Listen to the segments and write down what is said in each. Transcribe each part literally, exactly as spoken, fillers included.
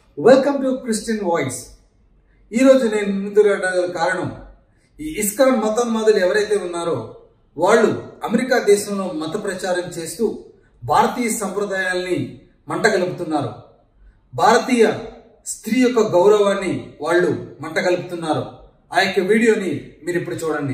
Welcome to Christian voice. ఈరోజు నేను ముందుగా కారణం, ఈ ఇస్కాన్ మతోన్మాదులు ఎవరైతే ఉన్నారో వాళ్ళు అమెరికా దేశంలో మత ప్రచారం చేస్తూ భారతీయ సంప్రదాయాల్ని మంటగలుపుతున్నారు. భారతీయ స్త్రీ యొక్క గౌరవాన్ని వాళ్ళు మంటగలుపుతున్నారు. ఆ యొక్క వీడియోని మీరు ఇప్పుడు చూడండి.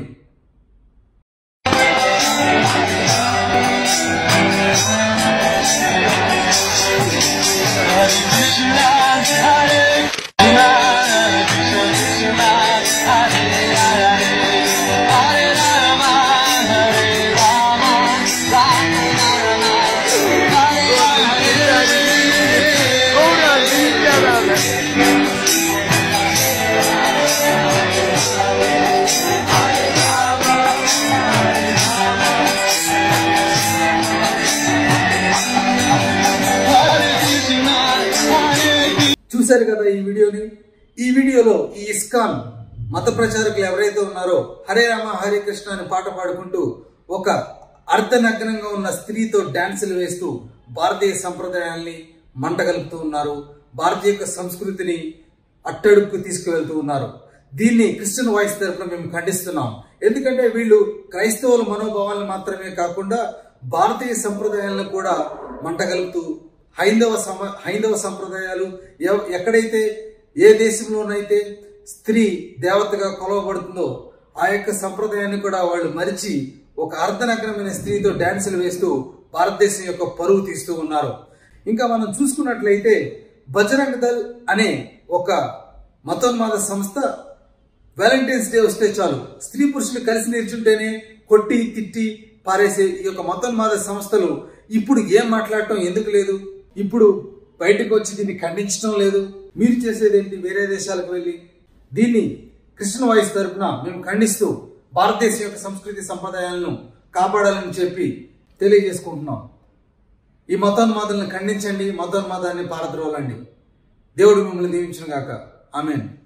చూశారు కదా ఈ వీడియోని. ఈ వీడియోలో ఈ ఇస్కాన్ మత ప్రచారకులు ఎవరైతే ఉన్నారో హరే రామ హరే కృష్ణ అని పాట పాడుకుంటూ ఒక అర్ధనగ్నంగా ఉన్న స్త్రీతో డాన్సులు వేస్తూ భారతీయ సంప్రదాయాల్ని మంటగలుపుతూ ఉన్నారు. భారతీయ సంస్కృతిని అట్టడుకు తీసుకువెళ్తూ ఉన్నారు. దీన్ని క్రిస్టియన్ వాయిస్ తరఫున మేము ఖండిస్తున్నాం. ఎందుకంటే వీళ్ళు క్రైస్తవుల మనోభావాలను మాత్రమే కాకుండా భారతీయ సంప్రదాయాలను కూడా మంటగలుపుతూ హైందవ సమ హైందవ సంప్రదాయాలు ఎక్కడైతే ఏ దేశంలోనైతే స్త్రీ దేవతగా కొలవబడుతుందో ఆ యొక్క సంప్రదాయాన్ని కూడా వాళ్ళు మరిచి ఒక అర్ధనగ్నమైన స్త్రీతో డాన్సులు వేస్తూ భారతదేశం యొక్క పరువు తీస్తూ ఉన్నారు. ఇంకా మనం చూసుకున్నట్లయితే బజరంగ్ దళ్ అనే ఒక మతోన్మాద సంస్థ వ్యాలంటైన్స్ డే వస్తే చాలు స్త్రీ పురుషులు కలిసి నిల్చుంటేనే కొట్టి తిట్టి పారేసే ఈ యొక్క మతోన్మాద సంస్థలు ఇప్పుడు ఏం మాట్లాడటం ఎందుకు లేదు? ఇప్పుడు బయటకు వచ్చి దీన్ని ఖండించడం లేదు. మీరు చేసేదేంటి? వేరే దేశాలకు వెళ్ళి దీన్ని క్రిస్టియన్ వాయిస్ తరఫున మేము ఖండిస్తూ భారతదేశం యొక్క సంస్కృతి సంప్రదాయాలను కాపాడాలని చెప్పి తెలియజేసుకుంటున్నాం. ఈ మతోన్మాదులను ఖండించండి, మతోన్మాదాన్ని పారద్రోలండి. దేవుడు మిమ్మల్ని దీవించును గాక. ఆమేన్.